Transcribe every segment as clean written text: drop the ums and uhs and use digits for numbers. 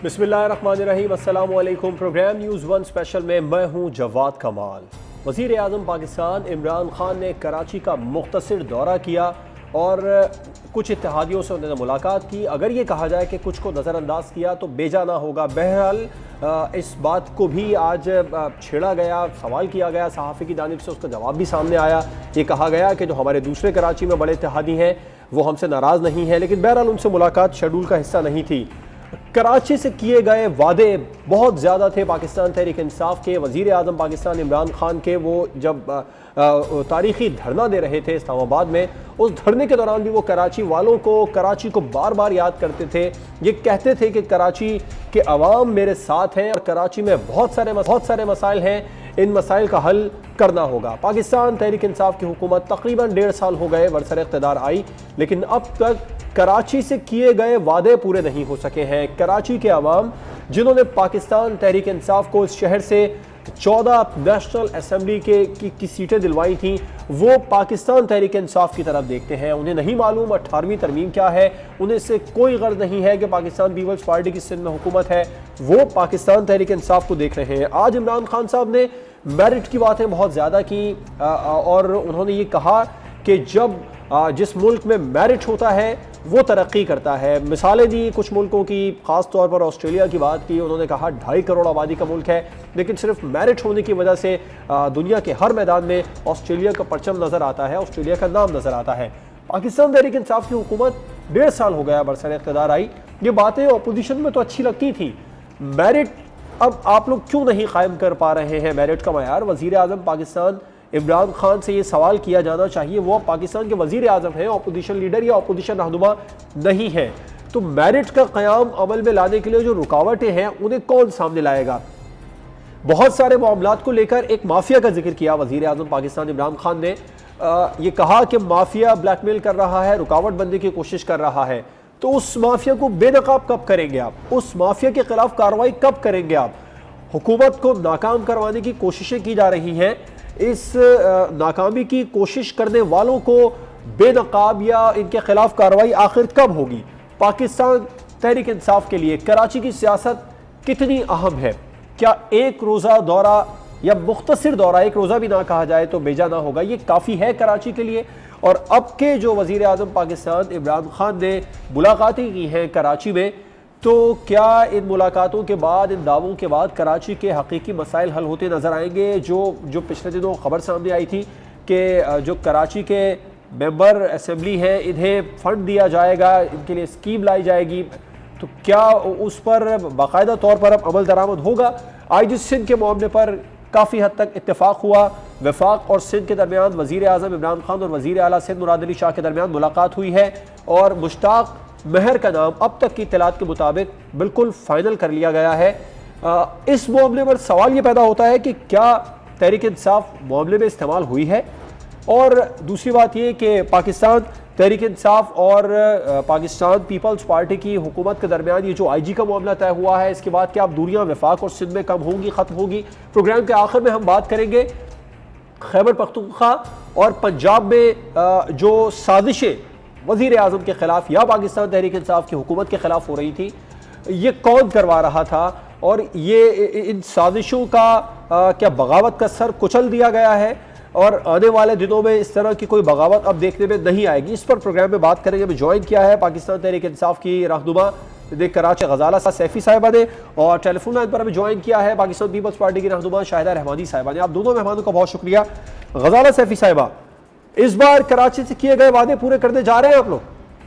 बिस्मिल्लाहिर्रहमानिर्रहीम, अस्सलाम वालेकुम। प्रोग्राम न्यूज़ वन स्पेशल में मैं हूँ जवाद कमाल। वज़ीर आज़म पाकिस्तान इमरान खान ने कराची का मुख्तसर दौरा किया और कुछ इत्तेहादियों से उन्होंने मुलाकात की। अगर ये कहा जाए कि कुछ को नज़रअंदाज किया तो बेजा ना होगा। बहरहाल इस बात को भी आज छेड़ा गया, सवाल किया गया सहाफ़ी की जानिब से, उसका जवाब भी सामने आया। ये कहा गया कि जो हमारे दूसरे कराची में बड़े इत्तेहादी हैं वो हमसे नाराज़ नहीं है, लेकिन बहरहाल उनसे मुलाकात शेड्यूल का हिस्सा नहीं थी। कराची से किए गए वादे बहुत ज़्यादा थे पाकिस्तान तहरीक इंसाफ के। वज़ीर आज़म पाकिस्तान इमरान खान के वो जब तारीख़ी धरना दे रहे थे इस्लामाबाद में, उस धरने के दौरान भी वो कराची वालों को, कराची को बार बार याद करते थे। ये कहते थे कि कराची के अवाम मेरे साथ हैं और कराची में बहुत सारे मसाइल हैं, इन मसाइल का हल करना होगा। पाकिस्तान तहरीक इंसाफ की हुकूमत तकरीबन 1.5 साल हो गए बरसर इक़्तिदार आई, लेकिन अब तक कराची से किए गए वादे पूरे नहीं हो सके हैं। कराची के अवाम जिन्होंने पाकिस्तान तहरीक इंसाफ को इस शहर से 14 नेशनल असम्बली की सीटें दिलवाई थी, वो पाकिस्तान तहरीक इंसाफ की तरफ देखते हैं। उन्हें नहीं मालूम 18वीं तरमीम क्या है, उन्हें इससे कोई गर्ज नहीं है कि पाकिस्तान पीपल्स पार्टी की सिंध में हुकूमत है। वो पाकिस्तान तहरीक इंसाफ को देख रहे हैं। आज इमरान खान साहब ने मेरिट की बातें बहुत ज़्यादा की और उन्होंने ये कहा कि जब जिस मुल्क में मेरिट होता है वो तरक्की करता है। मिसालें दी कुछ मुल्कों की, ख़ास तौर पर ऑस्ट्रेलिया की बात की। उन्होंने कहा 2.5 करोड़ आबादी का मुल्क है, लेकिन सिर्फ मेरिट होने की वजह से दुनिया के हर मैदान में ऑस्ट्रेलिया का परचम नज़र आता है, ऑस्ट्रेलिया का नाम नज़र आता है। पाकिस्तान तहरीक इंसाफ की हुकूमत 1.5 साल हो गया बरसर इक़्तिदार आई। ये बातें अपोजिशन में तो अच्छी लगती थी। मेरिट अब आप लोग क्यों नहीं कायम कर पा रहे हैं मेरिट का मयार? वज़ीर आज़म पाकिस्तान इमरान खान से ये सवाल किया जाना चाहिए। वो पाकिस्तान के वज़ीर आज़म हैं, अपोजिशन लीडर या अपोजिशन रहनुमा नहीं है। तो मेरिट का क़याम अमल में लाने के लिए जो रुकावटें हैं उन्हें कौन सामने लाएगा? बहुत सारे मामलात को लेकर एक माफिया का जिक्र किया वज़ीर आज़म पाकिस्तान इमरान खान ने। ये कहा कि माफिया ब्लैकमेल कर रहा है, रुकावट बनने की कोशिश कर रहा है। तो उस माफिया को बेनकाब कब करेंगे आप? उस माफिया के खिलाफ कार्रवाई कब करेंगे आप? हुकूमत को नाकाम करवाने की कोशिशें की जा रही हैं। इस नाकामी की कोशिश करने वालों को बेनकाब या इनके खिलाफ कार्रवाई आखिर कब होगी? पाकिस्तान तहरीक इंसाफ के लिए कराची की सियासत कितनी अहम है? क्या एक रोज़ा दौरा या मुख्तसर दौरा, एक रोज़ा भी ना कहा जाए तो बेजा ना होगा, ये काफ़ी है कराची के लिए? और अब के जो वज़ीर आज़म पाकिस्तान इमरान खान ने मुलाकातें की हैं कराची में, तो क्या इन मुलाकातों के बाद, इन दावों के बाद कराची के हकीकी मसाइल हल होते नज़र आएंगे? जो पिछले दिनों खबर सामने आई थी कि जो कराची के मेंबर असम्बली हैं इन्हें फ़ंड दिया जाएगा, इनके लिए स्कीम लाई जाएगी, तो क्या उस पर बाकायदा तौर पर अब अमल दरामद होगा? IG सिंध के मामले पर काफ़ी हद तक इत्तेफाक हुआ। वफाक और सिंध के दरमियान वज़ीर आज़म इमरान खान और वज़ीर आला सिंध मुराद अली शाह के दरमियान मुलाकात हुई है और मुश्ताक महर का नाम अब तक की इत्तलात के मुताबिक बिल्कुल फाइनल कर लिया गया है। इस मामले पर सवाल ये पैदा होता है कि क्या तहरीक इंसाफ मामले में इस्तेमाल हुई है? और दूसरी बात ये कि पाकिस्तान तहरीक इंसाफ और पाकिस्तान पीपल्स पार्टी की हुकूमत के दरमियान ये जो IG का मामला तय हुआ है, इसके बाद क्या अब दूरियां वफाक और सिंध में कम होंगी, ख़त्म होगी? प्रोग्राम के आखिर में हम बात करेंगे खैबर पख्तूनख्वा और पंजाब में जो साजिशें वज़ीर आज़म के ख़िलाफ़ या पाकिस्तान तहरीक इंसाफ की हुकूमत के ख़िलाफ़ हो रही थी, ये कौन करवा रहा था और ये इन साजिशों का क्या बगावत का सर कुचल दिया गया है और आने वाले दिनों में इस तरह की कोई बगावत अब देखने में नहीं आएगी? इस पर प्रोग्राम में बात करेंगे। मैं ज्वाइन किया है पाकिस्तान तहरीक इंसाफ की रहनुमा कराची गजाला सैफी साहिबा ने, और टेलीफोन लाइन पर हमें ज्वाइन किया है पाकिस्तान पीपल्स पार्टी की रहनुमा शाहिदा रहमानी साहिबा ने। आप दोनों मेहमानों का बहुत शुक्रिया। गजाला सैफी साहिबा, इस बार कराची से किए गए वादे पूरे करने जा रहे हैं आप लोग?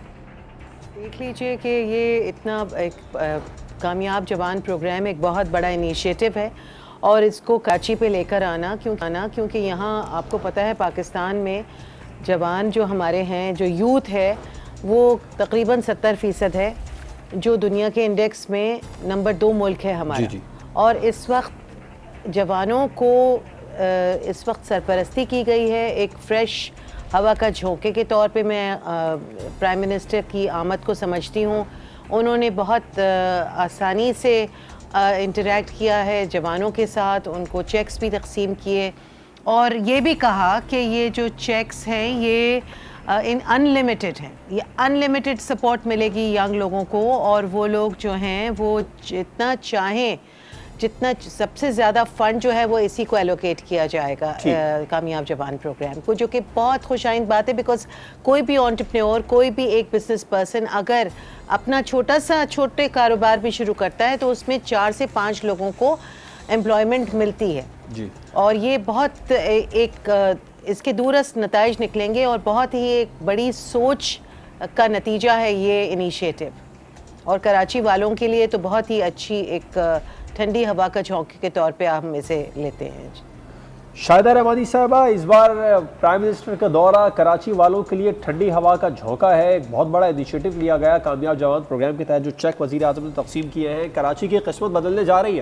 देख लीजिए कि ये इतना एक कामयाब जवान प्रोग्राम एक बहुत बड़ा इनिशिएटिव है और इसको कराची पे लेकर आना क्योंकि यहाँ आपको पता है पाकिस्तान में जवान जो हमारे हैं, जो यूथ है, वो तकरीबन 70% है, जो दुनिया के इंडेक्स में नंबर 2 मुल्क है हमारा। जी। और इस वक्त जवानों को इस वक्त सरपरस्ती की गई है। एक फ़्रेश हवा का झोंके के तौर पे मैं प्राइम मिनिस्टर की आमद को समझती हूँ। उन्होंने बहुत आसानी से इंटरैक्ट किया है जवानों के साथ, उनको चेक्स भी तकसीम किए और ये भी कहा कि ये जो चेक्स हैं ये इन अनलिमिटेड हैं। ये अनलिमिटेड सपोर्ट मिलेगी यंग लोगों को, और वो लोग जो हैं वो जितना चाहें, जितना सबसे ज़्यादा फ़ंड जो है वो इसी को एलोकेट किया जाएगा कामयाब जवान प्रोग्राम को, जो कि बहुत खुशाइंद बात है। बिकॉज कोई भी एंटरप्रेन्योर, कोई भी एक बिजनेस पर्सन अगर अपना छोटे कारोबार भी शुरू करता है तो उसमें 4 से 5 लोगों को एम्प्लॉयमेंट मिलती है जी। और ये बहुत इसके दूरस्थ नताइज निकलेंगे, और बहुत ही एक बड़ी सोच का नतीजा है ये इनिशिएटिव, और कराची वालों के लिए तो बहुत ही अच्छी एक ठंडी हवा का झोंके के तौर पे हम इसे लेते हैं। शाहिदा रहमानी साहबा, इस बार प्राइम मिनिस्टर का दौरा कराची वालों के लिए ठंडी हवा का झोंका है। एक बहुत बड़ा इनिशिएटिव लिया गया कामयाब जवान प्रोग्राम के तहत, जो चेक वज़ीर आज़म ने तकसीम किए हैं। कराची की किस्मत बदलने जा रही है।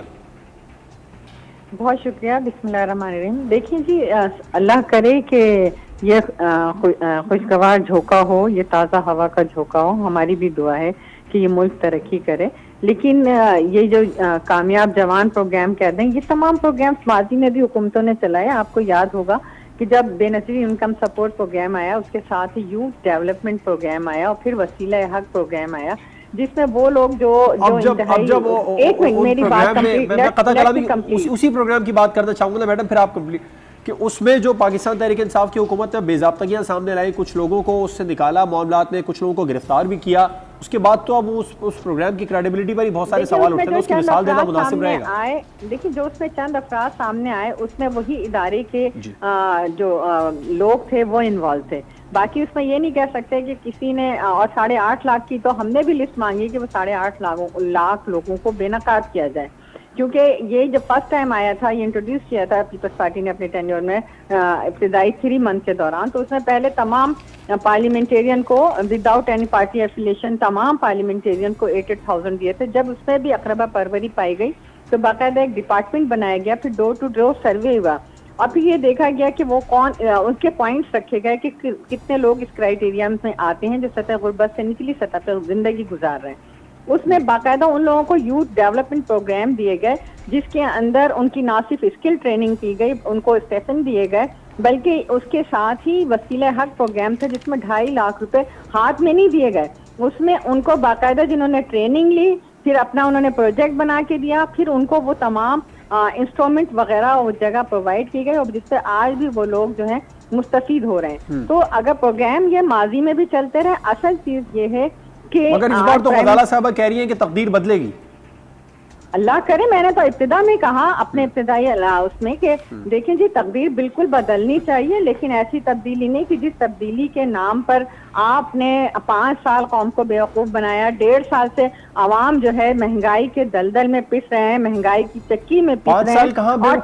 बहुत शुक्रिया। बिस्मिल्लाहिर्रहमानिर्रहीम। देखिए जी, अल्लाह करे कि ये खुशगवार झोंका हो, ये ताज़ा हवा का झोंका हो। हमारी भी दुआ है कि ये मुल्क तरक्की करे। लेकिन ये जो कामयाब जवान प्रोग्राम कहते हैं, ये तमाम प्रोग्राम माजी में भी हुकूमतों ने चलाए। आपको याद होगा कि जब बेनज़ीर इनकम सपोर्ट प्रोग्राम आया, उसके साथ ही यूथ डेवलपमेंट प्रोग्राम आया, और फिर वसीला हक प्रोग्राम आया, जिसमें वो लोग जो एक मिनट मेरी बात कंप्लीट, उसी प्रोग्राम की बात करना चाहूंगा ना मैडम, फिर आप कंप्लीट, कि उसमें जो पाकिस्तान तहरीक इंसाफ की हुकूमत ने बेज़ाब्तगियां सामने लाई, कुछ लोगों को उससे निकाला मामलात में, कुछ लोगों को गिरफ्तार भी किया, उसके बाद तो अब उस प्रोग्राम की क्रेडिबिलिटी पर ही बहुत सारे सवाल उठते हैं। उसकी मिसाल देना मुनासिब रहेगा। देखिए, जो उसमें चंद अफराद सामने आए, उसमें वही इदारे के जो लोग थे वो इन्वॉल्व थे। बाकी उसमें ये नहीं कह सकते कि किसी ने, और 8.5 लाख की तो हमने भी लिस्ट मांगी कि वो 8.5 लाख लोगों को बेनकाब किया जाए, क्योंकि ये जब फर्स्ट टाइम आया था, ये इंट्रोड्यूस किया था पीपल्स पार्टी ने अपने टेन्योर में इब्तिदाई 3 मंथ के दौरान। तो उसमें पहले तमाम पार्लियामेंटेरियन को विदाउट एनी पार्टी एफिलिएशन तमाम पार्लियामेंटेरियन को 8,000 दिए थे। जब उसमें भी अकरबा परवरी पाई गई तो बाकायदा एक डिपार्टमेंट बनाया गया, फिर डोर टू डोर सर्वे हुआ, और फिर ये देखा गया कि वो कौन, उनके पॉइंट्स रखे गए कि कितने लोग इस क्राइटेरिया में आते हैं जो सतह गुर्बत से निचली सतह पर जिंदगी गुजार रहे हैं। उसमें बाकायदा उन लोगों को यूथ डेवलपमेंट प्रोग्राम दिए गए, जिसके अंदर उनकी ना सिर्फ स्किल ट्रेनिंग की गई, उनको स्टेशन दिए गए, बल्कि उसके साथ ही वसीला हक प्रोग्राम था जिसमें 2.5 लाख रुपए हाथ में नहीं दिए गए। उसमें उनको बाकायदा जिन्होंने ट्रेनिंग ली, फिर अपना उन्होंने प्रोजेक्ट बना के दिया, फिर उनको वो तमाम इंस्ट्रूमेंट वगैरह उस जगह प्रोवाइड की गई, और जिससे आज भी वो लोग जो है मुस्तफीद हो रहे हैं। तो अगर प्रोग्राम ये माजी में भी चलते रहे, असल चीज ये है कि मगर इस बार तो गजाला साहबा कह रही हैं कि तकदीर बदलेगी। अल्लाह करे, मैंने तो इब्तिदा में कहा अपने इब्तिदाई उसमें कि देखिए जी, तकदीर बिल्कुल बदलनी चाहिए, लेकिन ऐसी तब्दीली नहीं कि जिस तब्दीली के नाम पर आपने 5 साल कौम को बेवकूफ बनाया। 1.5 साल से आवाम जो है महंगाई के दलदल में पिस रहे हैं, महंगाई की चक्की में पिस रहे हैं,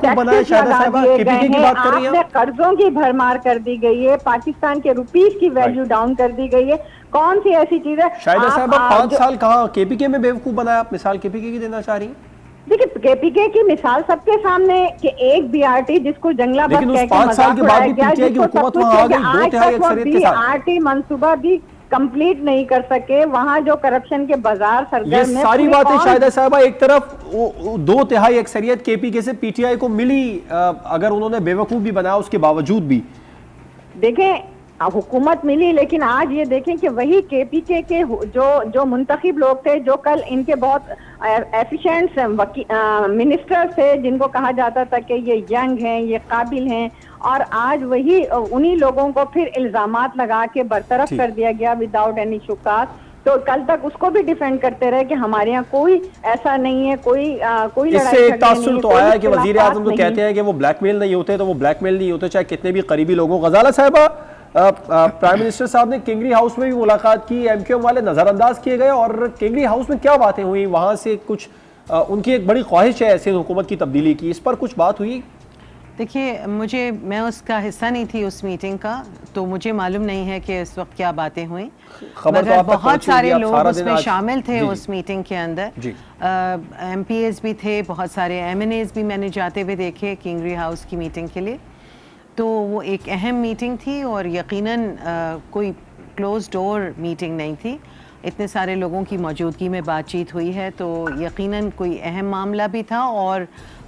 आपने कर्जों की भरमार कर दी गई है, पाकिस्तान के रुपीज की वैल्यू डाउन कर दी गई है। कौन सी ऐसी चीज है? शायद साहब 5 साल कहा केपीके में बेवकूफ बनाया, आप मिसाल केपीके की देना चाह रही हैं? देखिए, केपीके की मिसाल सबके सामने कि एक बीआरटी जिसको जंगला बस कह के 5 साल के बाद भी पीटीआई की हुकूमत वहां आ गई, 2/3 अक्सरियत के साथ बीआरटी मंसूबा भी कंप्लीट नहीं कर सके। वहां जो करप्शन के बाजार सरगर्म ये सारी बातें शायद साहबा, एक तरफ 2/3 अक्सरियत केपीके से पीटीआई को मिली, अगर उन्होंने बेवकूफ भी बनाया उसके बावजूद भी। देखें, हुकूमत मिली, लेकिन आज ये देखें कि वही केपीके के जो मुंतखब लोग थे, जो कल इनके बहुत एफिशिएंट मिनिस्टर थे, जिनको कहा जाता था कि ये यंग हैं, ये काबिल हैं, और आज वही उन्हीं लोगों को फिर इल्जामात लगा के बरतरफ कर दिया गया विदाउट एनी शुकात। तो कल तक उसको भी डिफेंड करते रहे कि हमारे यहाँ कोई ऐसा नहीं है, कोई इससे एक तासुर तो आया कि वजीर आजम तो कहते हैं कि वो ब्लैकमेल नहीं होते, तो वो ब्लैकमेल नहीं होते चाहे कितने भी करीबी लोगों। गजाला साहबा, प्राइम मिनिस्टर साहब ने किंगरी हाउस में भी मुलाकात की, एमक्यूएम वाले नजरअंदाज किए गए, और किंगरी हाउस में क्या बातें हुई, वहां से कुछ उनकी एक बड़ी ख्वाहिश है ऐसे हुकूमत की तब्दीली की, इस पर कुछ बात हुई? देखिए, मैं उसका हिस्सा नहीं थी उस मीटिंग का, तो मुझे मालूम नहीं है कि इस वक्त क्या बातें हुई, मगर बहुत सारे लोग उसमें शामिल थे उस मीटिंग के अंदर। MPAs भी थे, बहुत सारे MNAs भी मैंने जाते हुए देखे किंगरी हाउस की मीटिंग के लिए। तो वो एक अहम मीटिंग थी, और यकीनन कोई क्लोज डोर मीटिंग नहीं थी, इतने सारे लोगों की मौजूदगी में बातचीत हुई है, तो यकीनन कोई अहम मामला भी था, और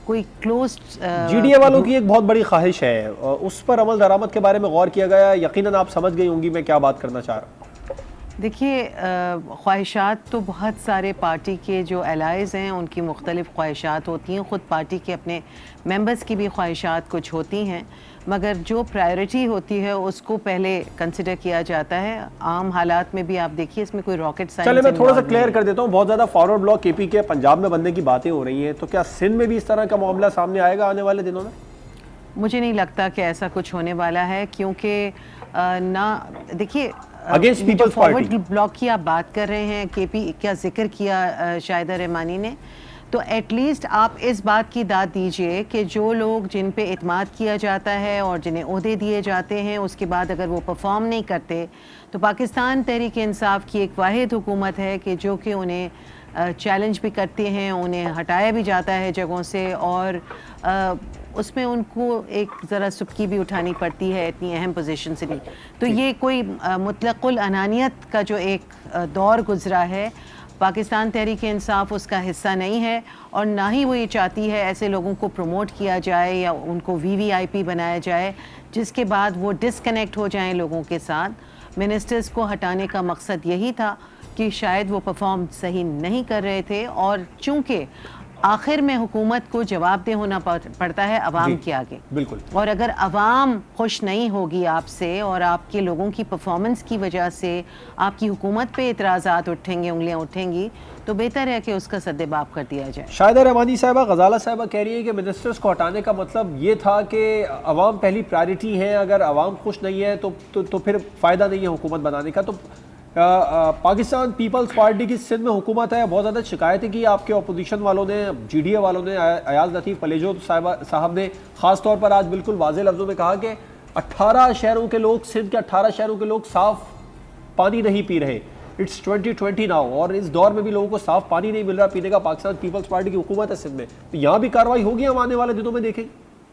कोई क्लोज जीडीए वालों की एक बहुत बड़ी ख्वाहिश है, उस पर अमल दरामद के बारे में गौर किया गया? यकीनन आप समझ गई होंगी मैं क्या बात करना चाह रहा हूँ। देखिए, ख्वाहिशात तो बहुत सारे पार्टी के जो एलाइज़ हैं उनकी मुख्तलिफ़ ख्वाहिशात होती हैं, ख़ुद पार्टी के अपने मेंबर्स की भी ख्वाहिशात कुछ होती हैं, मगर जो प्रायोरिटी होती है उसको पहले कंसिडर किया जाता है। आम हालात में भी आप देखिए, इसमें कोई रॉकेट साइंस। चलिए मैं थोड़ा सा क्लियर कर देता हूँ। बहुत ज़्यादा फॉरवर्ड ब्लॉक केपी के पंजाब में बनने की बातें हो रही हैं, तो क्या सिंध में भी इस तरह का मामला सामने आएगा आने वाले दिनों में? मुझे नहीं लगता कि ऐसा कुछ होने वाला है, क्योंकि ना देखिए, जो फॉरवर्ड ब्लॉक की आप बात कर रहे हैं, केपी का जिक्र किया शाहिदा रहमानी ने, तो एटलीस्ट आप इस बात की दाद दीजिए कि जो लोग जिन पे इत्माद किया जाता है और जिन्हें ओहदे दिए जाते हैं, उसके बाद अगर वो परफॉर्म नहीं करते, तो पाकिस्तान तहरीक इंसाफ की एक वाहिद हुकूमत है कि जो कि उन्हें चैलेंज भी करते हैं, उन्हें हटाया भी जाता है जगहों से, और उसमें उनको एक ज़रा सुबकी भी उठानी पड़ती है इतनी अहम पोजीशन से भी। तो ये कोई मुतलकुल अनानियत का जो एक दौर गुजरा है, पाकिस्तान तहरीक इंसाफ उसका हिस्सा नहीं है, और ना ही वो ये चाहती है ऐसे लोगों को प्रमोट किया जाए या उनको वीवीआईपी बनाया जाए जिसके बाद वो डिसकनेक्ट हो जाएं लोगों के साथ। मिनिस्टर्स को हटाने का मकसद यही था कि शायद वो परफॉर्म सही नहीं कर रहे थे, और चूँकि आखिर में हुकूमत को जवाबदेह होना पड़ता है अवाम के आगे। बिल्कुल। और अगर अवाम खुश नहीं होगी आपसे और आपके लोगों की परफॉर्मेंस की वजह से आपकी हुकूमत पे इतराज़ात उठेंगे, उंगलियां उठेंगी, तो बेहतर है कि उसका सद्देबाब कर दिया जाए। शाहिदा रहमानी साहिबा, गजाला साहिबा कह रही है कि मिनिस्टर्स को हटाने का मतलब ये था कि अवाम पहली प्रायोरिटी है, अगर अवाम खुश नहीं है तो फिर फ़ायदा नहीं है हुकूमत बनाने का। तो पाकिस्तान पीपल्स पार्टी की सिंध में हुकूमत है, बहुत ज़्यादा शिकायतें की आपके अपोजिशन वालों ने, जीडीए वालों ने, अयाज लतीफ़ पलेजो साहब ने ख़ास तौर पर आज बिल्कुल वाज़े लफ्ज़ों में कहा कि 18 शहरों के लोग, सिंध के 18 शहरों के लोग साफ़ पानी नहीं पी रहे। इट्स 2020 नाउ, और इस दौर में भी लोगों को साफ़ पानी नहीं मिल रहा पीने का। पाकिस्तान पीपल्स पार्टी की हुकूमत है सिंध में, तो यहाँ भी कार्रवाई होगी हम आने वाले दिनों में देखेंगे।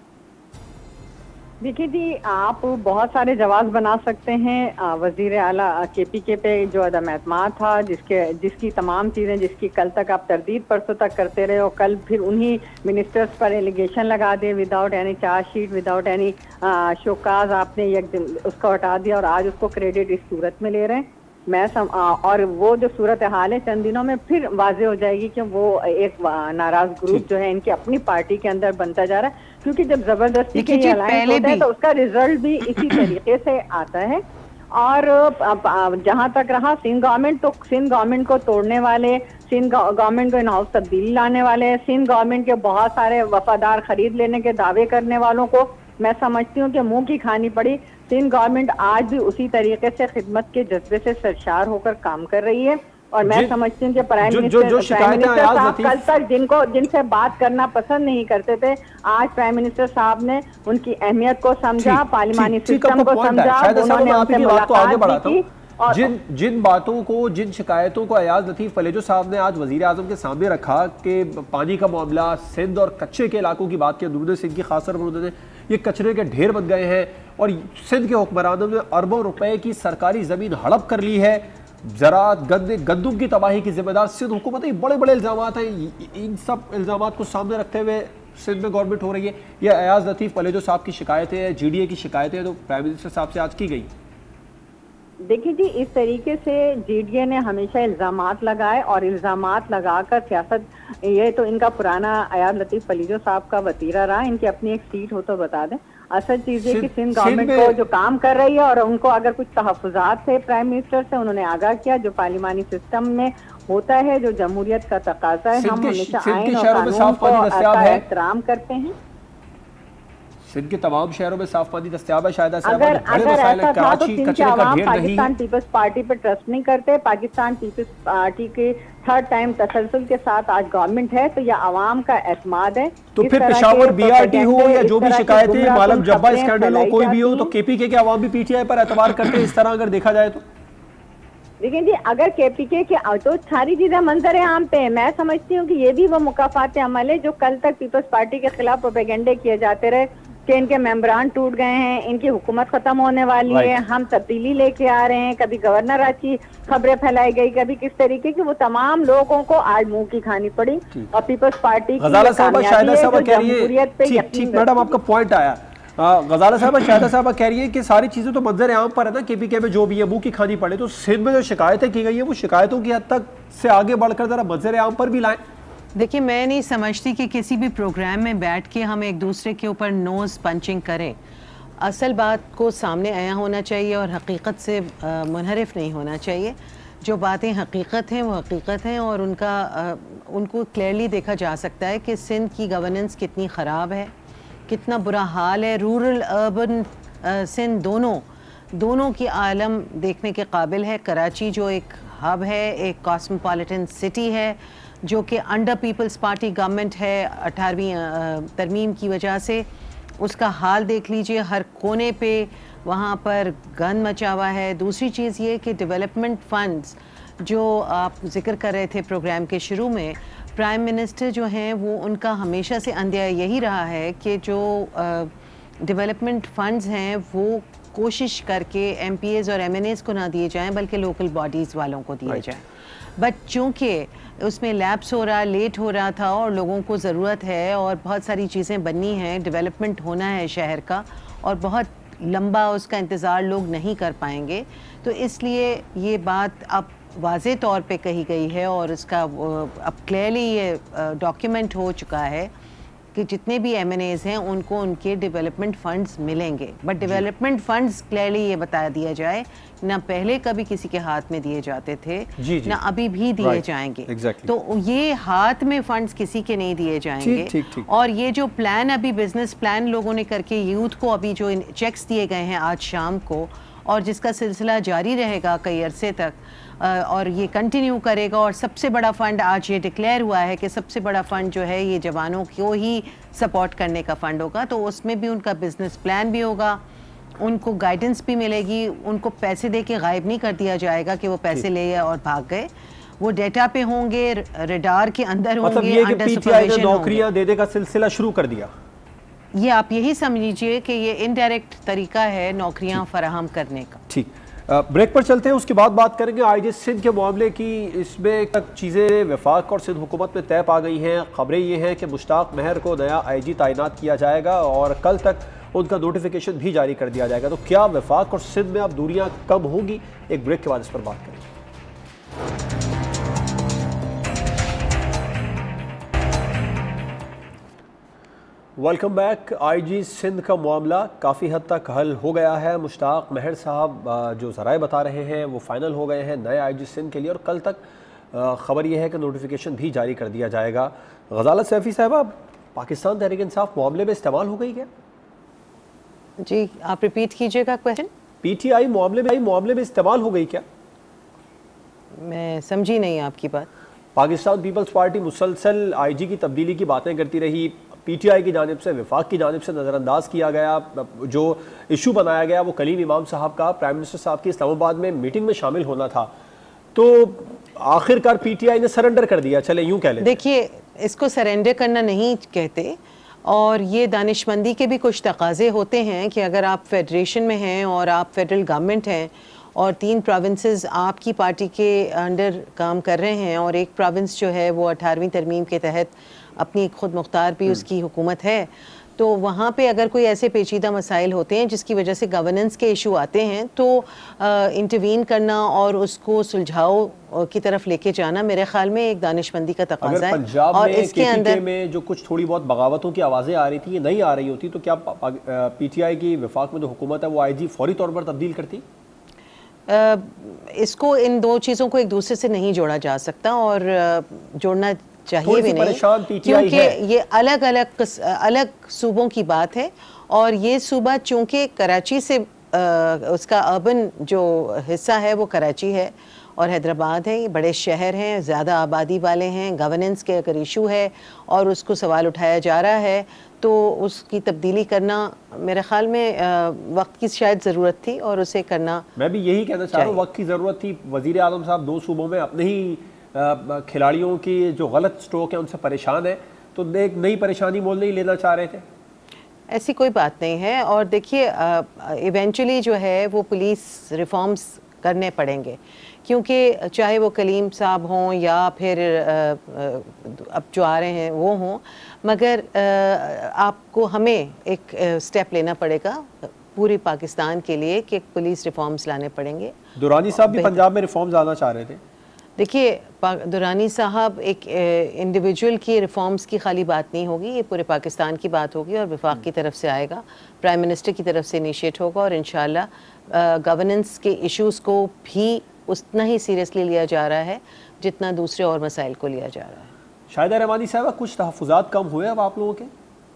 देखिए जी, आप बहुत सारे जवाब बना सकते हैं वजीर आला केपीके पे जो अदम एतमाद था, जिसकी तमाम चीज़ें जिसकी कल तक आप तरदीद परसों तक करते रहे, और कल फिर उन्हीं मिनिस्टर्स पर एलिगेशन लगा दिए without any chargesheet, without any show cause, आपने एक दिन उसको हटा दिया और आज उसको क्रेडिट इस सूरत में ले रहे हैं। और वो जो सूरत हाल है चंद दिनों में फिर वाजे हो जाएगी कि वो एक नाराज ग्रुप जो है इनकी अपनी पार्टी के अंदर बनता जा रहा है, क्योंकि जब जबरदस्ती के अलायंस होता है तो उसका रिजल्ट भी इसी तरीके से आता है। और जहां तक रहा सिंध गवर्नमेंट, तो सिंध गवर्नमेंट को तोड़ने वाले, सिंध गवर्नमेंट को इन हाउस तब्दीली लाने वाले, सिंध गवर्नमेंट के बहुत सारे वफादार खरीद लेने के दावे करने वालों को मैं समझती हूँ कि मुंह की खानी पड़ी। सिंध गवर्नमेंट आज भी उसी तरीके से खिदमत के जज्बे से सरशार होकर काम कर रही है, और मैं समझती हूँ कि प्राइम मिनिस्टर साहब कल तक जिनसे बात करना पसंद नहीं करते थे, आज प्राइम मिनिस्टर साहब ने उनकी अहमियत को समझा, पार्लिमानी सिस्टम को समझा, उन्होंने उनसे मुलाकात की। जिन बातों को, जिन शिकायतों को अयाज लतीफ़ पलेजो साहब ने आज वज़ीर आज़म के सामने रखा कि पानी का मामला, सिंध और कच्चे के इलाकों की बात की, अंदरूनी सिंध की खासतौर पर उन्होंने ये कचरे के ढेर बन गए हैं और सिंध के हुक्मरानों ने अरबों रुपए की सरकारी ज़मीन हड़प कर ली है। ज़राअत, गंदम की तबाही की जिम्मेदार सिंध हुकूमत है। बड़े बड़े इल्ज़ाम हैं, इन सब इल्ज़ाम को सामने रखते हुए सिंध में गवर्नमेंट हो रही है। यह अयाज लतीफ़ पलेजो साहब की शिकायतें हैं, जीडीए की शिकायतें तो प्राइम मिनिस्टर साहब से आज की गई। देखिए जी, इस तरीके से जीडीए ने हमेशा इल्ज़ामात लगाए और इल्ज़ामात लगाकर सियासत, ये तो इनका पुराना अयाज लतीफ़ पलेजो साहब का वतीरा रहा। इनकी अपनी एक सीट हो तो बता दें। असल चीज़ है कि सिंध गवर्नमेंट को जो काम कर रही है और उनको अगर कुछ तहफ़्फ़ुज़ात थे प्राइम मिनिस्टर से, उन्होंने आगाह किया जो पार्लिमानी सिस्टम में होता है, जो जमहूरियत का तकाज़ा है, हम हमेशा आइन और कानून को एहतराम करते हैं। सिंध के तमाम शहरों में साफ पानी दस्तयाब है। शायद अगर ऐसा था तो सिंध के अवाम पाकिस्तान पीपल्स पार्टी पर ट्रस्ट नहीं करते। पाकिस्तान पीपल्स पार्टी के थर्ड टाइम तसलसल के साथ आज गवर्नमेंट है, तो यह अवाम का एतमाद है। तो फिर पेशावर बीआरटी हो या जो भी शिकायतें, मालम जब्बा स्कैंडल हो, कोई भी हो, तो केपीके के अवाम भी पीटीआई पर एतबार करते हैं इस तरह अगर देखा जाए तो। लेकिन जी अगर केपीके के तो सारी चीजें मंजर आम पे है। मैं समझती हूँ कि ये भी वो मुकाफात अमल है जो कल तक पीपल्स पार्टी के खिलाफ प्रोपेगेंडे किए जाते रहे, कि इनके मेंबरान टूट गए हैं, इनकी हुकूमत खत्म होने वाली है, हम तब्दीली लेके आ रहे हैं। कभी गवर्नर की खबरें फैलाई गई, कभी किस तरीके की, वो तमाम लोगों को आज मुंह की खानी पड़ी। और पीपल्स पार्टी की गजाला साहबा मैडम आपका पॉइंट आया। गजाला साहबा शाहिदा साहबा कह रही है कि सारी चीजें तो मंजर आम पर है ना, केपीके में जो भी है मुंह की खानी पड़े। तो सिंध में जो शिकायतें की गई है वो शिकायतों की हद तक से आगे बढ़कर जरा मंजर आम पर भी लाएं। देखिए, मैं नहीं समझती कि किसी भी प्रोग्राम में बैठ के हम एक दूसरे के ऊपर नोज़ पंचिंग करें। असल बात को सामने आया होना चाहिए और हकीकत से मुनहरिफ नहीं होना चाहिए। जो बातें हकीकत हैं वो हकीकत हैं, और उनको क्लियरली देखा जा सकता है कि सिंध की गवर्नेंस कितनी ख़राब है, कितना बुरा हाल है। रूरल अर्बन सिंध दोनों की आलम देखने के काबिल है। कराची जो एक हब है, एक कॉस्मोपॉलिटन सिटी है, जो कि अंडर पीपल्स पार्टी गवर्नमेंट है 18वीं तरमीम की वजह से, उसका हाल देख लीजिए। हर कोने पे वहाँ पर गंद मचा हुआ है। दूसरी चीज़ ये कि डेवलपमेंट फंड्स जो आप जिक्र कर रहे थे प्रोग्राम के शुरू में, प्राइम मिनिस्टर जो हैं वो उनका हमेशा से अंदेशा यही रहा है कि जो डेवलपमेंट फंड्स हैं वो कोशिश करके MPAs और MNAs को ना दिए जाएं, बल्कि लोकल बॉडीज़ वालों को दिए जाएं। बट चूँकि उसमें लैप्स हो रहा, लेट हो रहा था, और लोगों को ज़रूरत है और बहुत सारी चीज़ें बननी हैं, डेवलपमेंट होना है शहर का, और बहुत लंबा उसका इंतज़ार लोग नहीं कर पाएंगे, तो इसलिए ये बात अब वाज़े तौर पे कही गई है और इसका अब क्लियरली ये डॉक्यूमेंट हो चुका है कि जितने भी MNAs हैं उनको उनके डेवलपमेंट फंड्स मिलेंगे। बट डेवलपमेंट फंड्स क्लियरली ये बता दिया जाए, ना पहले कभी किसी के हाथ में दिए जाते थे, ना अभी भी दिए जाएंगे। तो ये हाथ में फंड्स किसी के नहीं दिए जाएंगे। और ये जो प्लान अभी बिजनेस प्लान लोगों ने करके यूथ को अभी जो चेक्स दिए गए हैं आज शाम को, और जिसका सिलसिला जारी रहेगा कई अरसे तक, और ये कंटिन्यू करेगा। और सबसे बड़ा फ़ंड आज ये डिक्लेयर हुआ है कि सबसे बड़ा फ़ंड जो है ये जवानों को ही सपोर्ट करने का फ़ंड होगा। तो उसमें भी उनका बिजनेस प्लान भी होगा, उनको गाइडेंस भी मिलेगी, उनको पैसे दे के गायब नहीं कर दिया जाएगा कि वो पैसे ले और भाग गए। वो डेटा पे होंगे, रडार के अंदर होंगे, अंडर सुपरविजन। नौकरियां देने का सिलसिला शुरू कर दिया, ये आप यही समझ लीजिए कि ये इनडायरेक्ट तरीका है नौकरियां फराहम करने का। ठीक, ब्रेक पर चलते हैं, उसके बाद बात करेंगे IG सिंध के मामले की। इसमें तक चीज़ें वफाक और सिंध हुकूमत में तय पा गई हैं। खबरें ये हैं कि मुश्ताक महर को नया IG तैनात किया जाएगा और कल तक उनका नोटिफिकेशन भी जारी कर दिया जाएगा। तो क्या वफाक और सिंध में अब दूरियां कम होंगी? एक ब्रेक के बाद इस पर बात करेंगे। Welcome back. IG सिंध का मामला काफ़ी हद तक हल हो गया है। मुश्ताक महर साहब जो ज़राए बता रहे हैं वो फाइनल हो गए हैं नए IG सिंध के लिए, और कल तक ख़बर यह है कि नोटिफिकेशन भी जारी कर दिया जाएगा। गजालत सैफ़ी साहब, पाकिस्तान तहरीक इंसाफ मामले में इस्तेमाल हो गई क्या? जी, आप रिपीट कीजिएगा क्वेश्चन। PTI मामले में इस्तेमाल हो गई क्या? मैं समझी नहीं आपकी बात। पाकिस्तान पीपल्स पार्टी मुसलसल IG की तब्दीली की बातें करती रही, PTI की जानिब से, वफाक की जानिब से नज़रअंदाज किया गया। जो इशू बनाया गया वो कलीम इमाम साहब का प्राइम मिनिस्टर साहब की इस्लामाबाद में मीटिंग में शामिल होना था, तो आखिरकार PTI ने सरेंडर कर दिया, चले यूं कह लें। देखिए, इसको सरेंडर करना नहीं कहते, और ये दानिशमंदी के भी कुछ तकाजे होते हैं कि अगर आप फेडरेशन में हैं और आप फेडरल गवर्नमेंट हैं और 3 प्रोविंसेस आपकी पार्टी के अंडर काम कर रहे हैं, और एक प्रोविंस जो है वो 18वीं तरमीम के तहत अपनी खुद मुख्तार भी उसकी हुकूमत है, तो वहाँ पे अगर कोई ऐसे पेचीदा मसाइल होते हैं जिसकी वजह से गवर्नेंस के इशू आते हैं, तो इंटरवीन करना और उसको सुलझाव की तरफ लेके जाना मेरे ख्याल में एक दानिशमंदी का तकाजा है। पंजाब और इसके अंदर में जो कुछ थोड़ी बहुत बगावतों की आवाज़ें आ रही थी, ये नहीं आ रही होती, तो क्या PTI की वफाक में जो हुकूमत है वो IG फौरी तौर पर तब्दील करती? इसको, इन दो चीज़ों को एक दूसरे से नहीं जोड़ा जा सकता और जोड़ना चाहिए भी नहीं, क्योंकि ये अलग सूबों की बात है। और ये सूबा चूँकि कराची से उसका अर्बन जो हिस्सा है वो कराची है और हैदराबाद है, ये बड़े शहर हैं, ज़्यादा आबादी वाले हैं, गवर्नेंस के अगर इशू है और उसको सवाल उठाया जा रहा है, तो उसकी तब्दीली करना मेरे ख्याल में वक्त की शायद ज़रूरत थी और उसे करना, मैं भी यही कहना चाह रहा हूँ, वक्त की ज़रूरत थी। वज़ीर आज़म साहब 2 सूबों में अपने ही खिलाड़ियों की जो गलत स्ट्रोक है उनसे परेशान है, तो एक नई परेशानी मोल नहीं लेना चाह रहे थे। ऐसी कोई बात नहीं है। और देखिए इवेंचुअली जो है वो पुलिस रिफॉर्म्स करने पड़ेंगे, क्योंकि चाहे वो कलीम साहब हों या फिर अब जो आ रहे हैं वो हों, मगर आपको हमें एक स्टेप लेना पड़ेगा पूरी पाकिस्तान के लिए कि पुलिस रिफॉर्म्स लाने पड़ेंगे। दुरानी साहब भी पंजाब में रिफॉर्म्स लाना चाह रहे थे। देखिए दुरानी साहब एक इंडिविजुअल की रिफॉर्म्स की खाली बात नहीं होगी, ये पूरे पाकिस्तान की बात होगी और वफाक की तरफ से आएगा, प्राइम मिनिस्टर की तरफ से इनिशिएट होगा और इंशाल्लाह गवर्नेंस के इश्यूज़ को भी उतना ही सीरियसली लिया जा रहा है जितना दूसरे और मसाइल को लिया जा रहा है। शाहिदा रहमानी साहब, कुछ तहफ़्फ़ुज़ात कम हुए अब आप लोगों के?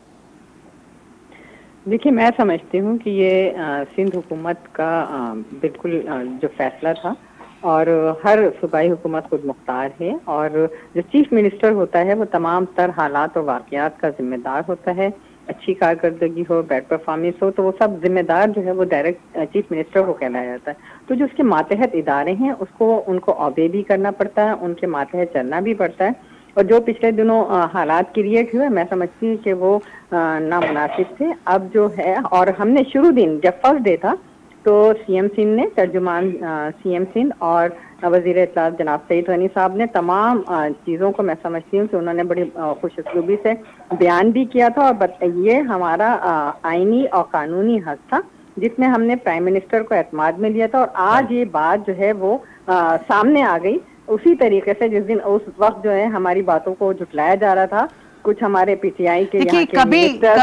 देखिए, मैं समझती हूँ कि ये सिंध हुकूमत का बिल्कुल जो फैसला था, और हर सूबाई हुकूमत खुद मुख्तार है, और जो चीफ मिनिस्टर होता है वो तमाम तर हालात और वाक़यात का जिम्मेदार होता है। अच्छी कारकर्दगी हो, बैड परफॉर्मेंस हो, तो वो सब जिम्मेदार जो है वो डायरेक्ट चीफ मिनिस्टर को कहलाया जाता है। तो जो उसके मातहत इदारे हैं उसको उनको ऑबे भी करना पड़ता है, उनके मातहत चलना भी पड़ता है। और जो पिछले दिनों हालात क्रिएट हुए, मैं समझती हूँ कि वो नामुनासिब थे। अब जो है, और हमने शुरू दिन जब फर्स्ट डे था तो सीएम सिंध ने, तर्जुमान सीएम सिंध और वज़ीर इत्तलात जनाब सईद गनी साहब ने तमाम चीज़ों को, मैं समझती हूँ कि उन्होंने बड़ी खुशउस्लूबी से बयान भी किया था। और ये हमारा आईनी और कानूनी हक था जिसमें हमने प्राइम मिनिस्टर को एतमाद में लिया था, और आज ये बात जो है वो सामने आ गई उसी तरीके से जिस दिन उस वक्त जो है हमारी बातों को झुटलाया जा रहा था। कुछ हमारे पीटीआई के देखिए कभी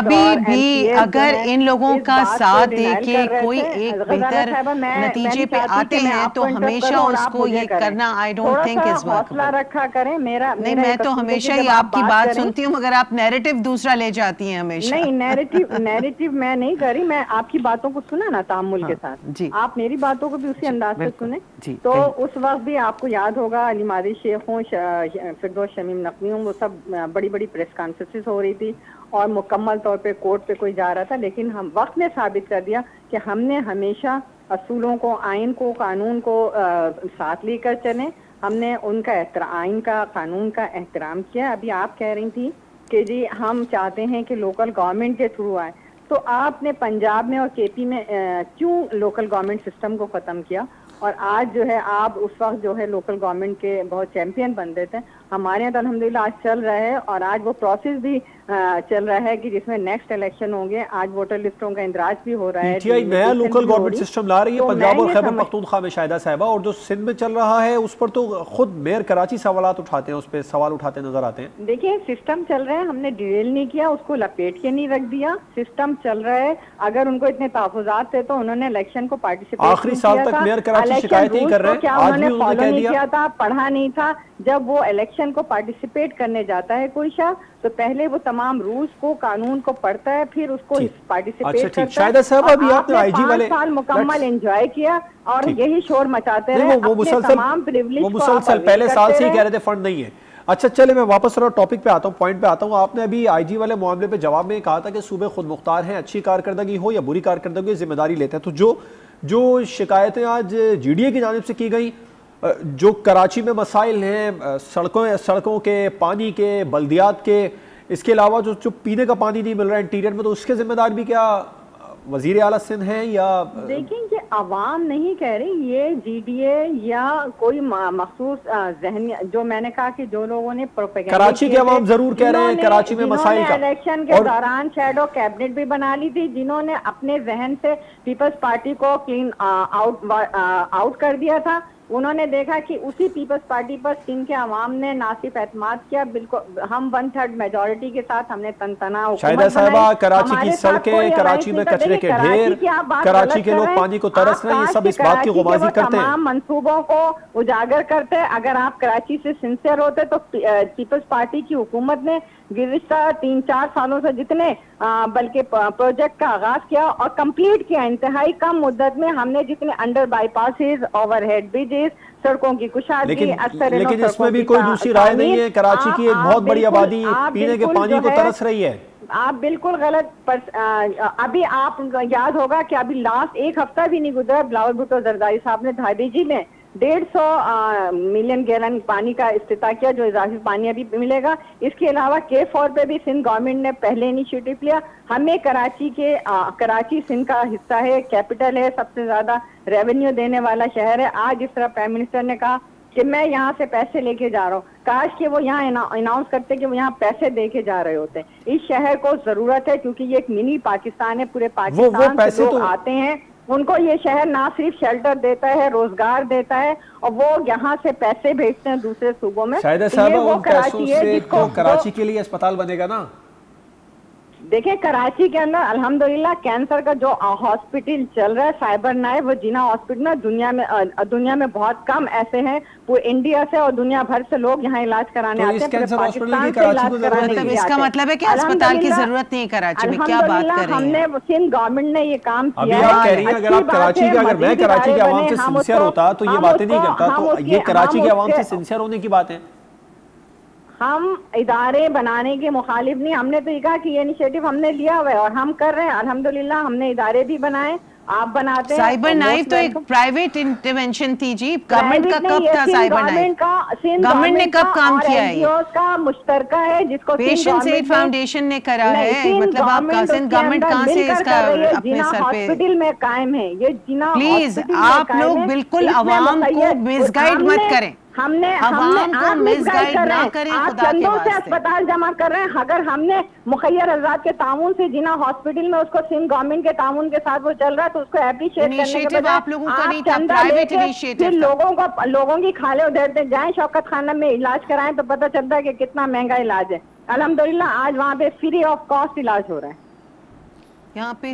भी अगर इन लोगों का साथ देके कोई एक बेहतर नतीजे पे आते हैं तो हमेशा उसको ये करना, आई डोंट थिंक इज हौसला रखा करें। मेरा नहीं, मैं तो हमेशा ही आपकी बात सुनती हूँ, मगर आप नैरेटिव दूसरा ले जाती हैं हमेशा। नहीं, नैरेटिव मैं नहीं कर रही, मैं आपकी बातों को सुना ना तामुल के साथ, आप मेरी बातों को भी उसी अंदाज से सुने। तो उस वक्त भी आपको याद होगा अली मादी शेख हों, फिरदौस शमीम नकवी हों, वो सब बड़ी बड़ी प्रेस कॉन्फ्रेंसेस हो रही थी और मुकम्मल तौर पे कोर्ट पे कोई जा रहा था, लेकिन हम वक्त ने साबित कर दिया कि हमने हमेशा असूलों को, आइन को, कानून को साथ लेकर चले। हमने उनका आइन का, कानून का एहतराम किया। अभी आप कह रही थी कि जी हम चाहते हैं कि लोकल गवर्नमेंट के थ्रू आए, तो आपने पंजाब में और केपी में क्यों लोकल गवर्नमेंट सिस्टम को ख़त्म किया? और आज जो है आप उस वक्त जो है लोकल गवर्नमेंट के बहुत चैंपियन बन रहे थे। हमारे यहाँ तो अल्हम्दुलिल्लाह आज चल रहा है, और आज वो प्रोसेस भी चल रहा है कि जिसमें नेक्स्ट इलेक्शन होंगे। आज वोटर लिस्टों का इंदराज भी हो रहा है। पीटीआई नया लोकल गवर्नमेंट सिस्टम ला रही है पंजाब और खैबर पख्तूनख्वा में शाहिदा साहिबा, और जो सिंध में चल रहा है उस पर तो खुद मेयर कराची सवाल उठाते हैं, उस पर सवाल उठाते नजर आते हैं। देखिए सिस्टम चल रहा है, हमने डिटेल नहीं किया, उसको लपेट के नहीं रख दिया। सिस्टम चल रहा है, अगर उनको इतने तहफ़्फ़ुज़ात थे तो उन्होंने इलेक्शन को पार्टिसिपेट आखिरी साल तक मेयर कराची शिकायत ही कर रहे हैं, क्या उन्होंने फॉलो नहीं किया था, पढ़ा नहीं था। जब वो इलेक्शन को पार्टिसिपेट करने जाता है कोई शख्स, तो पहले वो तमाम रूल्स को, कानून को पढ़ता है, फिर उसको पार्टिसिपेट करता है। शाहिदा साहब, अभी आपने आईजी वाले 5 साल मुकम्मल एंजॉय किया और यही शोर मचाते रहे। वो मुसलसल पहले साल से ही कह रहे थे फंड नहीं है। अच्छा चले, मैं वापस टॉपिक पे आता हूँ, पॉइंट पे आता हूँ। आपने अभी आईजी वाले मामले पे जवाब में कहा था कि सूबे खुद मुख्तार हैं, अच्छी कारकर्दगी हो या बुरी कारकर्दगी जिम्मेदारी लेते हैं। तो जो शिकायतें आज जीडीए की जानिब से की गई, जो कराची में मसाइल हैं सड़कों के, पानी के, बल्दियात के, इसके अलावा जो पीने का पानी नहीं मिल रहा है इंटीरियर में, तो उसके जिम्मेदार भी क्या वजीर आला सिंध हैं? या देखिए ये आवाम नहीं कह रही, ये जीडीए या कोई मखसूस जहनी, जो मैंने कहा कि जो लोगों ने प्रोपेगेंडा, कराची के आवाम जरूर कह रहे हैं कराची में मसाइल का। इलेक्शन के दौरान शैडो कैबिनेट भी बना ली थी, जिन्होंने अपने जहन से पीपल्स पार्टी को क्लीन आउट कर दिया था। उन्होंने देखा कि उसी पीपल्स पार्टी पर सिंध के अवाम ने नासिफ एतमाद किया। बिल्कुल हम 1/3 मेजोरिटी के साथ हमने तनतना शाहिदा साहिबा, कराची की सड़कें, कराची में कचरे के ढेर, कराची के लोग पानी को तरस रहे हैं, ये सब इस बात की गुमाजी करते हैं, तमाम मंसूबों को उजागर करते हैं। अगर आप कराची से सिंसियर होते तो पीपल्स पार्टी की हुकूमत ने गुज़िश्ता 3-4 सालों से जितने बल्कि प्रोजेक्ट का आगाज किया और कंप्लीट किया, इंतहाई कम मुद्दत में हमने जितने अंडर बाईपासेस, ओवरहेड ब्रिजेस, सड़कों की कुशादगी, लेकिन इसमें भी कोई दूसरी राय नहीं है। कराची की एक बहुत बड़ी आबादी पीने के पानी को तरस रही है। आप बिल्कुल गलत अभी आप याद होगा कि अभी लास्ट एक हफ्ता भी नहीं गुजरा, बिलावल भुट्टो जरदारी साहब ने धाबीजी में 150 मिलियन गैलन पानी का इफ्तिताह किया, जो इजाफी पानी अभी मिलेगा। इसके अलावा K4 पे भी सिंध गवर्नमेंट ने पहले इनिशिएटिव लिया। हमें कराची सिंध का हिस्सा है, कैपिटल है, सबसे ज्यादा रेवेन्यू देने वाला शहर है। आज इस तरह प्राइम मिनिस्टर ने कहा कि मैं यहाँ से पैसे लेके जा रहा हूँ, काश कि वो यहाँ अनाउंस करते कि वो यहाँ पैसे दे के जा रहे होते। इस शहर को जरूरत है क्योंकि ये एक मिनी पाकिस्तान है, पूरे पाकिस्तान से लोग आते हैं, उनको ये शहर ना सिर्फ शेल्टर देता है, रोजगार देता है, और वो यहाँ से पैसे भेजते हैं दूसरे सूबों में। शायद वो कराची है जिसको कराची के लिए अस्पताल बनेगा ना। देखिए कराची के अंदर अल्हम्दुलिल्लाह कैंसर का जो हॉस्पिटल चल रहा है साइबर नाइफ, वो जिना हॉस्पिटल में दुनिया में बहुत कम ऐसे हैं, पूरे इंडिया से और दुनिया भर से लोग यहाँ इलाज कराने आते हैं। पाकिस्तान से इलाज कराने के लिए इसका मतलब है कि अस्पताल की जरूरत नहीं है कराची में। क्या बात कर रही हैं? हमने सिंध गवर्नमेंट ने ये काम किया है। आप कह रही हैं अगर आप कराची के, अगर मैं कराची के आवाम से सिंसियर होता तो ये बातें नहीं करता, तो ये कराची के आवाम से सिंसियर होने की बात है। हम इदारे बनाने के मुखालिफ नहीं, हमने तो ये कहा कि ये इनिशिएटिव हमने लिया हुआ है और हम कर रहे हैं। अल्हम्दुलिल्लाह हमने इदारे भी बनाए, आप बनाते हैं। साइबर नाइफ तो एक प्राइवेट इंटरवेंशन थी जी, गवर्नमेंट का कब था साइबर नाइफ? गवर्नमेंट ने कब काम किया है? का मुश्तरका है जिसको पेशेंट्स एड फाउंडेशन ने करा है। मतलब आप गवर्नमेंट कहाँ से इसका अपने सर पे हॉस्पिटल में कायम है ये जिना। प्लीज आप लोग बिल्कुल अवाम को मिसगाइड मत करें, हमने मिसगाइड ना करें। खुदा के वास्ते अस्पताल जमा कर रहे हैं। अगर हमने मुखैर आजाद के ताउन से जिना हॉस्पिटल में उसको सिंध गवर्नमेंट के ताउन के साथ वो चल रहा है तो उसको एप्रिशिएट करने के आप लोगों का नहीं था, प्राइवेट इनिशिएटिव। लोगों की खाले उधरते जाएं, शौकत खाना में इलाज कराएं तो पता चलता है कि कितना महंगा इलाज है। अल्हम्दुलिल्लाह आज वहाँ पे फ्री ऑफ कॉस्ट इलाज हो रहा है। यहाँ पे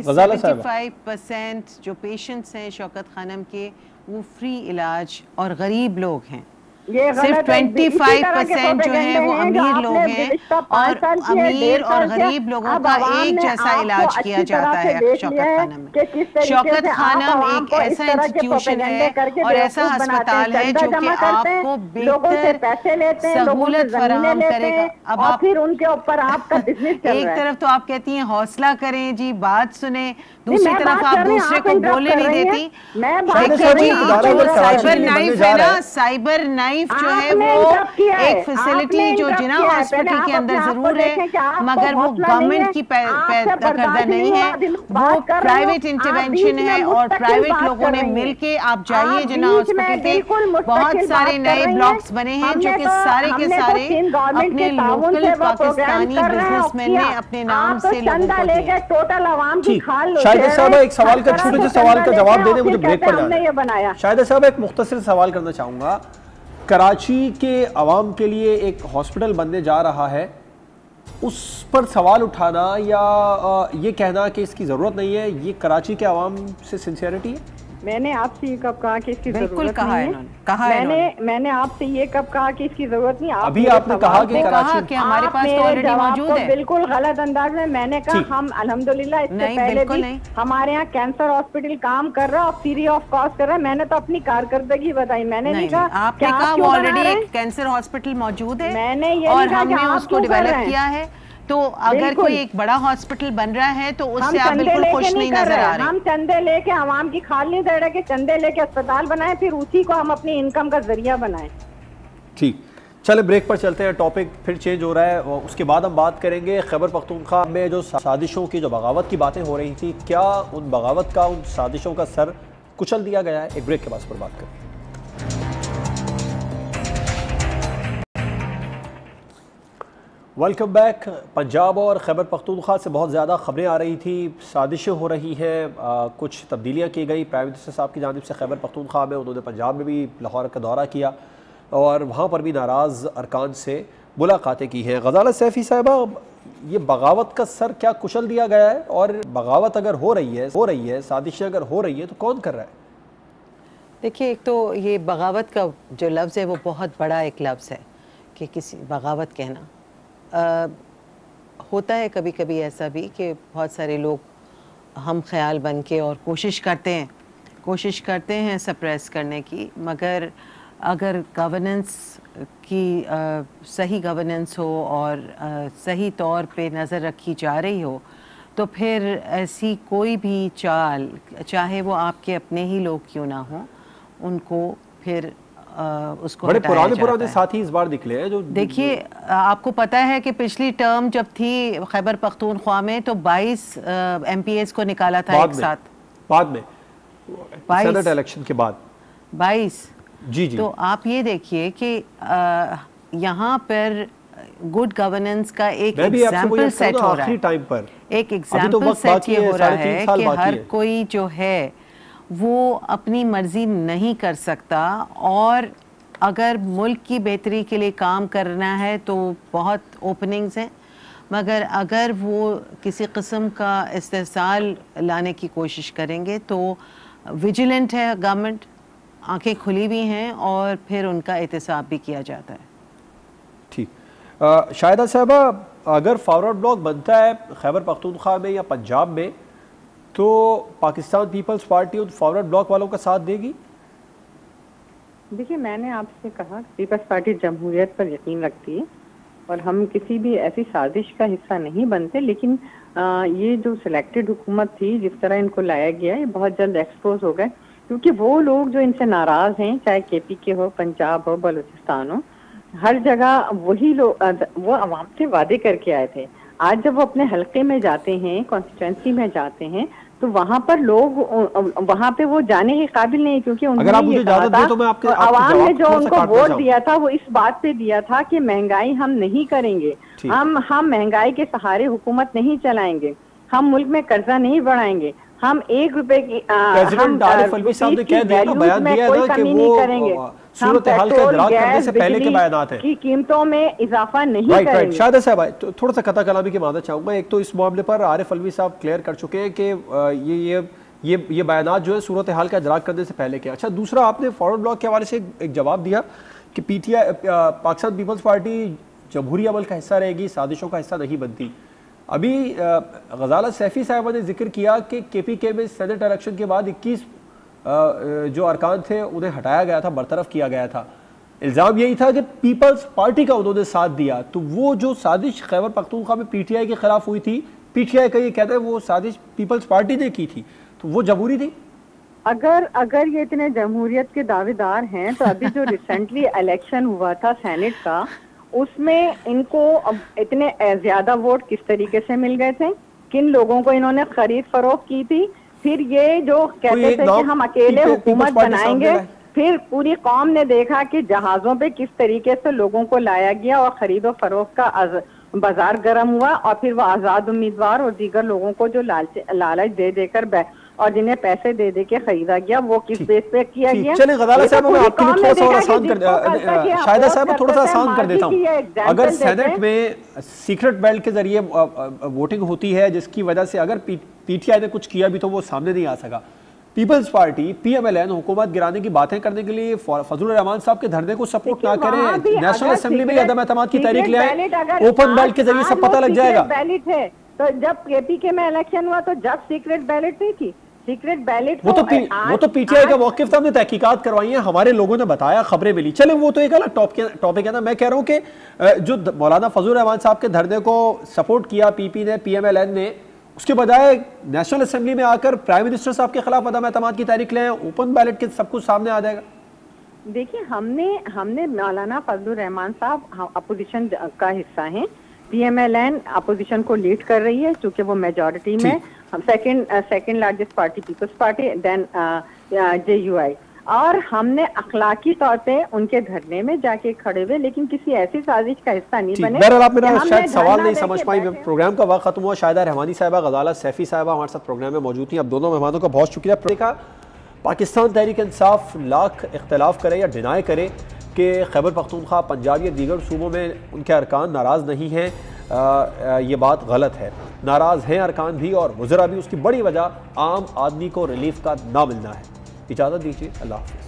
75% जो पेशेंट्स हैं शौकत खानम के वो फ्री इलाज और गरीब लोग हैं। सिर्फ 25% जो है वो अमीर लोग हैं और अमीर और गरीब लोगों का एक जैसा इलाज किया जाता है शौकत खानम में। शौकत खानम एक ऐसा इंस्टीट्यूशन है और ऐसा अस्पताल है जो कि आपको बेहतर सहूलत फराहम करेगा। अब आप फिर उनके ऊपर आपका बिजनेस एक तरफ तो आप कहती हैं हौसला करें जी, बात सुने, दूसरी तरफ आप दूसरे को बोलने नहीं देती। साइबर नाइफ है ना, साइबर नाइफ जो है वो एक फैसिलिटी जो जिना हॉस्पिटल के अंदर जरूर है मगर वो गवर्नमेंट की पैदा नहीं है, वो प्राइवेट इंटरवेंशन है और प्राइवेट लोगों ने मिलके आप जाइए जिना हॉस्पिटल के बहुत सारे नए ब्लॉक्स बने हैं जो कि सारे के सारे अपने लोकल पाकिस्तानी बिजनेसमैन ने अपने नाम से लोगों को दिए। टोटल आवाम की खाल शाहिदा साहब एक सवाल का छोटे से सवाल का जवाब दे दें, मुझे ब्रेक पर जाना है। शाहिदा साहब एक मुख्तसर सवाल करना चाहूँगा, कराची के अवाम के लिए एक हॉस्पिटल बनने जा रहा है, उस पर सवाल उठाना या ये कहना कि इसकी ज़रूरत नहीं है, ये कराची के अवाम से सिंसियरिटी है? मैंने आपसे ये कब कहा कि इसकी बिल्कुल कहा है मैंने आपसे ये कब कहा कि इसकी जरूरत नहीं। अभी आपने कहा कि कराची कि हमारे पास तो ऑलरेडी मौजूद है। बिल्कुल गलत अंदाज में मैंने कहा हम अल्हम्दुलिल्लाह इससे पहले भी हमारे यहाँ कैंसर हॉस्पिटल काम कर रहा है और फ्री ऑफ कॉस्ट कर रहा है। मैंने तो अपनी कारकर्दगी बताई, मैंने नहीं कहा आपने कहा वो ऑलरेडी एक कैंसर हॉस्पिटल मौजूद है मैंने ये और हमने उसको डेवलप किया है। तो अगर कोई एक बड़ा हॉस्पिटल बन रहा है तो उससे आप बिल्कुल खुश नहीं नजर आ रहे। हम चंदे लेके आवाम की खाल नहीं दे रहे कि चंदे लेके अस्पताल बनाए फिर उसी को हम अपनी इनकम का जरिया बनाए। ठीक, चले ब्रेक पर चलते हैं, टॉपिक फिर चेंज हो रहा है। उसके बाद हम बात करेंगे खैबर पख्तूनख्वा में जो साजिशों की जो बगावत की बातें हो रही थी, क्या उन बगावत का, उन साजिशों का सर कुचल दिया गया है? एक ब्रेक के बाद पर बात करें। Welcome back. पंजाब और खैबर पख्तूनख्वा से बहुत ज़्यादा खबरें आ रही थी, साजिशें हो रही हैं, कुछ तब्दीलियाँ की गई प्राइम मिनिस्टर साहब की जानिब से खैबर पख्तूनख्वा में। उन्होंने पंजाब में भी लाहौर का दौरा किया और वहाँ पर भी नाराज़ अरकान से मुलाकातें की हैं। गजाला सैफ़ी साहिबा, ये बगावत का सर क्या कुचल दिया गया है? और बगावत अगर हो रही है, साजिशें अगर हो रही है तो कौन कर रहा है? देखिए, एक तो ये बगावत का जो लफ्ज़ है वो बहुत बड़ा एक लफ्ज़ है कि किसी बगावत कहना होता है कभी कभी ऐसा भी कि बहुत सारे लोग हम ख्याल बन के और कोशिश करते हैं सप्रेस करने की, मगर अगर गवर्नेंस की सही गवर्नेंस हो और सही तौर पे नज़र रखी जा रही हो तो फिर ऐसी कोई भी चाल, चाहे वो आपके अपने ही लोग क्यों ना हों, उनको फिर उसको बड़े हटाया जाता पुराने है। साथी इस बार निकले हैं जो देखिए, आपको पता है कि पिछली टर्म जब थी खैबर पख्तूनख्वा में तो 22 MPs को निकाला था एक साथ, बाद में सेनेट इलेक्शन के बाद 22। जी। तो आप ये देखिए कि यहाँ पर गुड गवर्नेंस का एक एग्जाम्पल सेट हो रहा है। टाइम पर एक एग्जाम्पल सेट ये हो रहा है कि हर कोई जो है वो अपनी मर्जी नहीं कर सकता, और अगर मुल्क की बेहतरी के लिए काम करना है तो बहुत ओपनिंग्स हैं, मगर अगर वो किसी किस्म का इस्तेहसाल लाने की कोशिश करेंगे तो विजिलेंट है गवर्नमेंट, आंखें खुली भी हैं और फिर उनका एहतसाब भी किया जाता है। ठीक, शाहिदा साहबा, अगर फॉरवर्ड ब्लॉक बनता है खैबर पख्तूनख्वा में या पंजाब में तो पाकिस्तान पीपल्स पार्टी उन फॉरवर्ड ब्लॉक वालों का साथ देगी? देखिए, मैंने आपसे कहा पीपल्स पार्टी जमहूरियत पर यकीन रखती है और हम किसी भी ऐसी साजिश का हिस्सा नहीं बनते, लेकिन ये जो सिलेक्टेड हुकूमत थी, जिस तरह इनको लाया गया, ये बहुत जल्द एक्सपोज हो गए, क्योंकि वो लोग जो इनसे नाराज हैं, चाहे KP के हो, पंजाब हो, बलूचिस्तान हो, हर जगह वही लोग वो अवाम से वादे करके आए थे। आज जब वो अपने हल्के में जाते हैं, कॉन्स्टिट्यूंसी में जाते हैं, तो वहाँ पर लोग वहाँ पे वो जाने के काबिल नहीं, क्योंकि उन्होंने ये कहा था, तो आवाम ने जो उनको वोट दिया था वो इस बात पे दिया था कि महंगाई हम नहीं करेंगे, हम महंगाई के सहारे हुकूमत नहीं चलाएंगे, हम मुल्क में कर्जा नहीं बढ़ाएंगे, हम 1 रुपए की प्रेसिडेंट आरिफ अलवी साहब ने कह दिया ना, बयान दिया था कि वो सूरत हाल का इदराक करने से पहले के बयानात हैं कि कीमतों में इजाफा नहीं करेंगे। शाहिदा साहब, थोड़ा सा कथा कलामी की मानना चाहूंगा। एक तो इस मामले पर आरिफ अलवी साहब क्लियर कर चुके हैं कि ये बयानात जो है सूरत हाल का इदराक करने से पहले के। अच्छा, दूसरा, आपने फॉरवर्ड ब्लॉक के हवाले से एक जवाब दिया कि PTI पाकिस्तान पीपल्स पार्टी जमहूरी अमल का हिस्सा रहेगी, साजिशों का हिस्सा नहीं बनती। अभी गजाला सैफी साहब ने जिक्र किया कि KPK में सेनेट इलेक्शन के बाद 21 जो अरकान थे उन्हें हटाया गया था, बरतरफ किया गया था। इल्ज़ाम यही था कि पीपल्स पार्टी का उन्होंने साथ दिया। तो वो जो साजिश खैबर पख्तूनख्वा में PTI के खिलाफ हुई थी, PTI का ये कहता है वो साजिश पीपल्स पार्टी ने की थी, तो वो जमहूरी थी। अगर ये इतने जमहूरियत के दावेदार हैं तो अभी जो रिसेंटली इलेक्शन हुआ था सेनेट का, उसमें इनको इतने ज्यादा वोट किस तरीके से मिल गए थे, किन लोगों को इन्होंने खरीद फरोख्त की थी, फिर ये जो कहते थे कि हम अकेले हुकूमत बनाएंगे, फिर पूरी कौम ने देखा कि जहाजों पे किस तरीके से लोगों को लाया गया और खरीदो फरोख्त का बाजार गर्म हुआ, और फिर वो आजाद उम्मीदवार और दीगर लोगों को जो लालच दे देकर और जिन्हें पैसे दे दे के खरीदा गया, वो किस बेस पे किया गया। चलिए गजाला साहब, मैं आपके लिए थोड़ा सा और आसान कर शाहिदा साहब थोड़ा सा आसान कर देता हूँ। अगर सेनेट में सीक्रेट बैलेट के जरिए वोटिंग होती है, जिसकी वजह से अगर PTI ने कुछ किया भी तो वो सामने नहीं आ सका, पीपल्स पार्टी PMLN हुकूमत गिराने की बातें करने के लिए फजलुर रहमान साहब के धरने को सपोर्ट ना करें, नेशनल असेंबली में अदम एतमाद की तहरीक ले आए, ओपन बैलेट के जरिए सब पता लग जाएगा। बैलेट है तो जब KPK में इलेक्शन हुआ तो जब सीक्रेट बैलेट नहीं थी, सीक्रेट बैलेट वो तो PTI का मौक़िफ़ था, हमने तहकीकात करवाई है, हमारे लोगों ने बताया, खबरें मिली। चले वो तो एक अलग टॉपिक है ना। मैं कह रहा हूँ कि जो मौलाना फजलुर रहमान साहब के धरने को सपोर्ट किया PP ने, PMLN ने, उसके बजाय नेशनल असेंबली में आकर प्राइम मिनिस्टर साहब के खिलाफ अदम एतमाद की तहरीक ले, ओपन बैलेट के सब कुछ सामने आ जाएगा। देखिए, हमने मौलाना फजलुर रहमान साहब अपोजिशन का हिस्सा हैं, PMLN अपोजिशन को लीड कर रही है क्योंकि वो मेजॉरिटी में, हम second largest party Peoples Party, then JUI, और हमने अखलाकी तौर पे उनके धरने में जाके खड़े हुए, लेकिन किसी ऐसी साजिश का हिस्सा नहीं बने। बहरहाल, आप मेरा शायद सवाल नहीं समझ पाई, प्रोग्राम का वक्त खत्म हुआ। शाहिदा रहमानी साहिबा, गजाला सैफी साहिबा हमारे साथ प्रोग्राम में मौजूद थी। अब दोनों मेहमानों का बहुत शुक्रिया। देखा, पाकिस्तान तहरीक इंसाफ लाख इख्तलाफ करे या डिनाई करे कि खैबर पख्तूनख्वा, पंजाब या दीगर सूबों में उनके अरकान नाराज़ नहीं हैं, ये बात गलत है। नाराज़ हैं अरकान भी और वज़रा भी। उसकी बड़ी वजह आम आदमी को रिलीफ का ना मिलना है। इजाज़त दीजिए, अल्लाह हाफ़िज़।